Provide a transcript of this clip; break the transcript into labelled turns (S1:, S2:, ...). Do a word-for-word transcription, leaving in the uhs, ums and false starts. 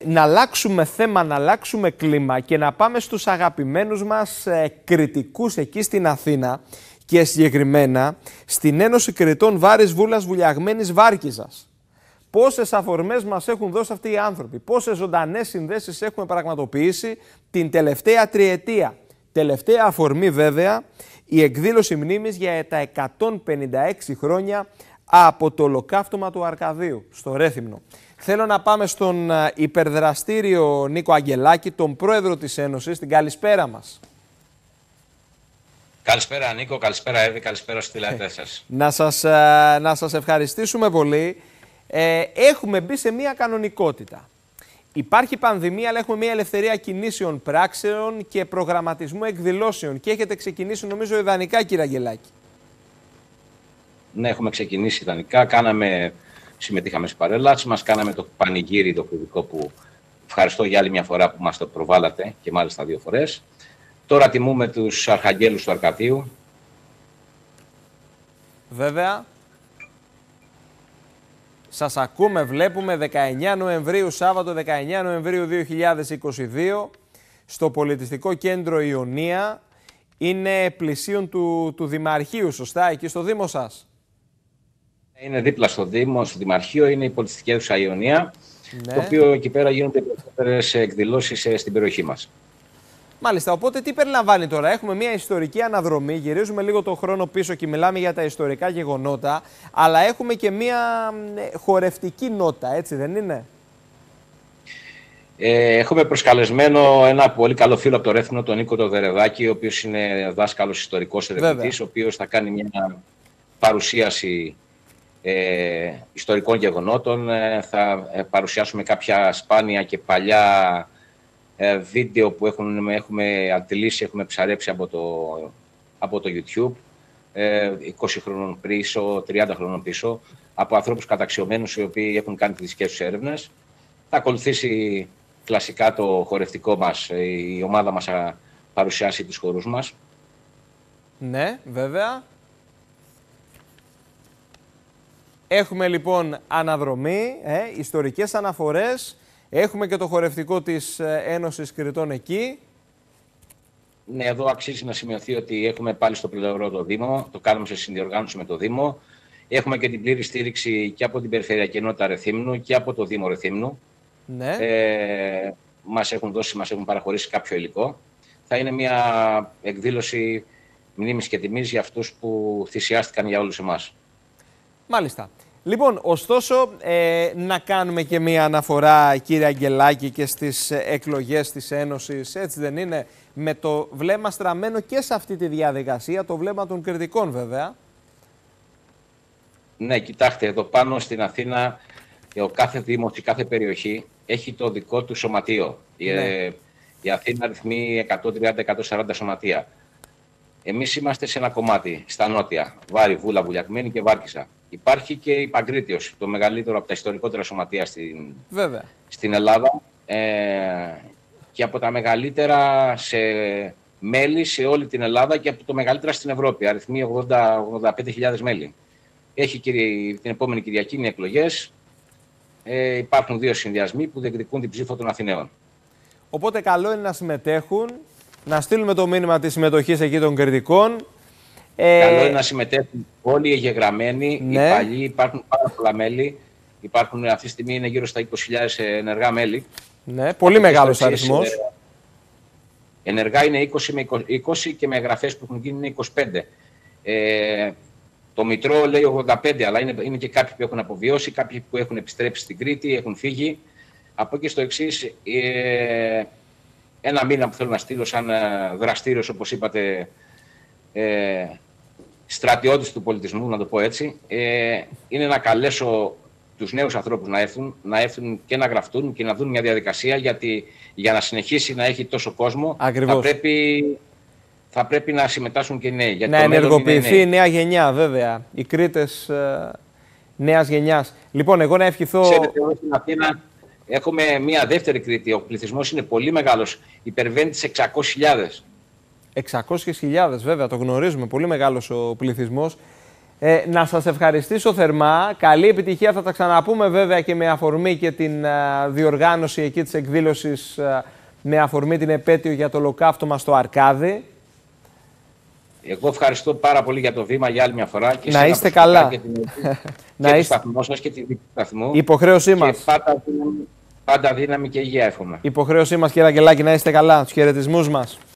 S1: να αλλάξουμε θέμα, να αλλάξουμε κλίμα και να πάμε στους αγαπημένους μας ε, κριτικούς εκεί στην Αθήνα και συγκεκριμένα στην Ένωση Κριτών Βάρης Βούλας Βουλιαγμένης Βάρκιζας. Πόσες αφορμές μας έχουν δώσει αυτοί οι άνθρωποι, πόσες ζωντανές συνδέσεις έχουμε πραγματοποιήσει την τελευταία τριετία. Τελευταία αφορμή βέβαια η εκδήλωση μνήμης για τα εκατόν πενήντα έξι χρόνια από το ολοκαύτωμα του Αρκαδίου στο Ρέθυμνο. Θέλω να πάμε στον υπερδραστήριο Νίκο Αγγελάκη, τον πρόεδρο της Ένωσης. Την καλησπέρα μας.
S2: Καλησπέρα Νίκο, καλησπέρα Εύη, καλησπέρα στους τηλεατές σας.
S1: να, σας να σας ευχαριστήσουμε πολύ. Ε, έχουμε μπει σε μια κανονικότητα. Υπάρχει πανδημία, αλλά έχουμε μια ελευθερία κινήσεων πράξεων και προγραμματισμού εκδηλώσεων. Και έχετε ξεκινήσει, νομίζω, ιδανικά, κύριε Αγγελάκη.
S2: Ναι, έχουμε ξεκινήσει ιδανικά. Κάναμε, συμμετείχαμε στις παρέλασεις μας, κάναμε το πανηγύρι το κριτικό που ευχαριστώ για άλλη μια φορά που μας το προβάλατε και μάλιστα δύο φορές. Τώρα τιμούμε τους αρχαγγέλους του Αρκαδίου.
S1: Βέβαια. Σας ακούμε, βλέπουμε, δεκαεννιά Νοεμβρίου, Σάββατο δεκαεννιά Νοεμβρίου δύο χιλιάδες είκοσι δύο, στο Πολιτιστικό Κέντρο Ιωνία. Είναι πλησίον του, του Δημαρχείου, σωστά, εκεί στο Δήμο σας?
S2: Είναι δίπλα στο Δήμο, στο Δημαρχείο, είναι η Πολιτιστική Αίθουσα Ιωνία,
S1: ναι.
S2: Το οποίο εκεί πέρα γίνονται περισσότερες εκδηλώσεις στην περιοχή μας.
S1: Μάλιστα, οπότε τι περιλαμβάνει τώρα? Έχουμε μια ιστορική αναδρομή, γυρίζουμε λίγο το χρόνο πίσω και μιλάμε για τα ιστορικά γεγονότα, αλλά έχουμε και μια χορευτική νότα, έτσι δεν είναι?
S2: Ε, έχουμε προσκαλεσμένο ένα πολύ καλό φίλο από το Ρέθυμνο, τον Νίκο τον Δερεδάκη, ο οποίος είναι δάσκαλος ιστορικός ερευνητής, ο οποίος θα κάνει μια παρουσίαση ε, ιστορικών γεγονότων. Ε, θα παρουσιάσουμε κάποια σπάνια και παλιά ε, βίντεο που έχουν, έχουμε αντιλήσει, έχουμε ψαρέψει από το, από το YouTube, ε, είκοσι χρόνων πίσω, τριάντα χρόνων πίσω, από ανθρώπους καταξιωμένους οι οποίοι έχουν κάνει τις δικές τους έρευνες. Θα ακολουθήσει κλασικά το χορευτικό μας, η ομάδα μας θα παρουσιάσει τους χορούς μας.
S1: Ναι, βέβαια. Έχουμε λοιπόν αναδρομή, ε, ιστορικές αναφορές, έχουμε και το χορευτικό της Ένωσης Κριτών εκεί.
S2: Ναι, εδώ αξίζει να σημειωθεί ότι έχουμε πάλι στο πλευρό το Δήμο, το κάνουμε σε συνδιοργάνωση με το Δήμο. Έχουμε και την πλήρη στήριξη και από την Περιφερειακή Ενότητα Ρεθύμνου και από το Δήμο Ρεθύμνου.
S1: Ναι.
S2: Ε, μας έχουν δώσει, μας έχουν παραχωρήσει κάποιο υλικό. Θα είναι μια εκδήλωση μνήμης και τιμής για αυτούς που θυσιάστηκαν για όλους εμάς.
S1: Μάλιστα. Λοιπόν, ωστόσο, ε, να κάνουμε και μια αναφορά, κύριε Αγγελάκη, και στις εκλογές της Ένωσης, έτσι δεν είναι? Με το βλέμμα στραμμένο και σε αυτή τη διαδικασία, το βλέμμα των κριτικών βέβαια.
S2: Ναι, κοιτάξτε, εδώ πάνω στην Αθήνα, ο κάθε δήμος, η κάθε περιοχή έχει το δικό του σωματείο. Ναι. Η, η Αθήνα αριθμεί εκατόν τριάντα εκατόν σαράντα σωματεία. Εμείς είμαστε σε ένα κομμάτι, στα νότια, Βάρη, Βούλα, Βουλιαγμένη και Βάρκιζα. Υπάρχει και η Παγκρίτιος, το μεγαλύτερο από τα ιστορικότερα σωματεία στην, στην Ελλάδα. Ε, και από τα μεγαλύτερα σε μέλη σε όλη την Ελλάδα και από το μεγαλύτερα στην Ευρώπη. Αριθμεί ογδόντα με ογδόντα πέντε χιλιάδες μέλη. Έχει την επόμενη Κυριακή είναι εκλογές. Ε, υπάρχουν δύο συνδυασμοί που διεκδικούν την ψήφο των Αθηναίων.
S1: Οπότε καλό είναι να συμμετέχουν, να στείλουμε το μήνυμα της συμμετοχής εκεί των κριτικών. Ε...
S2: Καλό είναι να συμμετέχουν όλοι οι εγγεγραμμένοι, ναι. Οι παλιοί, υπάρχουν πάρα πολλά μέλη. Υπάρχουν, αυτή τη στιγμή είναι γύρω στα είκοσι χιλιάδες ενεργά μέλη.
S1: Ναι, πολύ μεγάλος αριθμός.
S2: Ενεργά είναι είκοσι με είκοσι και με εγγραφές που έχουν γίνει είναι είκοσι πέντε. Ε, το Μητρό λέει ογδόντα πέντε, αλλά είναι, είναι και κάποιοι που έχουν αποβιώσει, κάποιοι που έχουν επιστρέψει στην Κρήτη, έχουν φύγει. Από εκεί στο εξής, ε, ένα μήνα που θέλω να στείλω σαν δραστήριος, όπως είπατε, ε, στρατιώτης του πολιτισμού, να το πω έτσι, ε, είναι να καλέσω τους νέους ανθρώπους να έρθουν, να έρθουν και να γραφτούν και να δουν μια διαδικασία, γιατί για να συνεχίσει να έχει τόσο κόσμο θα πρέπει, θα πρέπει να συμμετάσχουν και οι νέοι. Γιατί
S1: να ενεργοποιηθεί η νέα γενιά, βέβαια. Οι Κρήτες ε, νέας γενιάς. Λοιπόν, εγώ να ευχηθώ...
S2: Ξέρετε, εδώ στην Αθήνα έχουμε μια δεύτερη Κρήτη. Ο πληθυσμός είναι πολύ μεγάλος. Υπερβαίνει τις εξακόσιες χιλιάδες.
S1: εξακόσιες χιλιάδες, βέβαια, το γνωρίζουμε. Πολύ μεγάλος ο πληθυσμός. Ε, να σας ευχαριστήσω θερμά. Καλή επιτυχία. Θα τα ξαναπούμε βέβαια και με αφορμή και την α, διοργάνωση εκεί της εκδήλωσης α, με αφορμή την επέτειο για το ολοκαύτωμα στο Αρκάδι.
S2: Εγώ ευχαριστώ πάρα πολύ για το βήμα για άλλη μια φορά. Και
S1: να είστε καλά.
S2: Και, την... και το σταθμό σας και τη δική του σταθμού.
S1: Υποχρέωσή μας.
S2: Και πάντα δύναμη, πάντα δύναμη και υγεία εύχομαι.
S1: Υποχρέωσή μας, κύριε Αγγελάκη, να είστε καλά. Τους χαιρετισμούς μας.